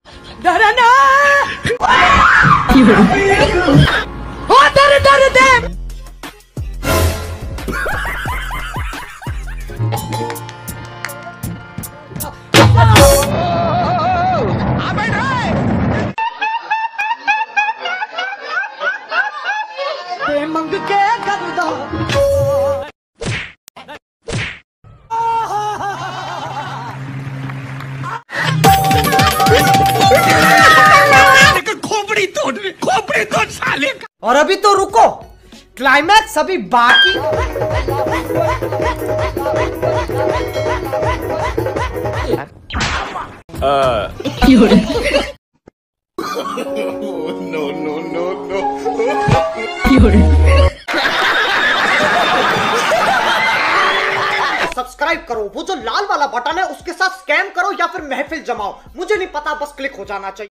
डरना ओ डर डर दे। मंग के करदा खोपड़ी तोड़ साले का। और अभी तो रुको, क्लाइमैक्स अभी बाकी। नो सब्सक्राइब करो, वो जो लाल वाला बटन है उसके साथ स्कैम करो या फिर महफिल जमाओ, मुझे नहीं पता, बस क्लिक हो जाना चाहिए।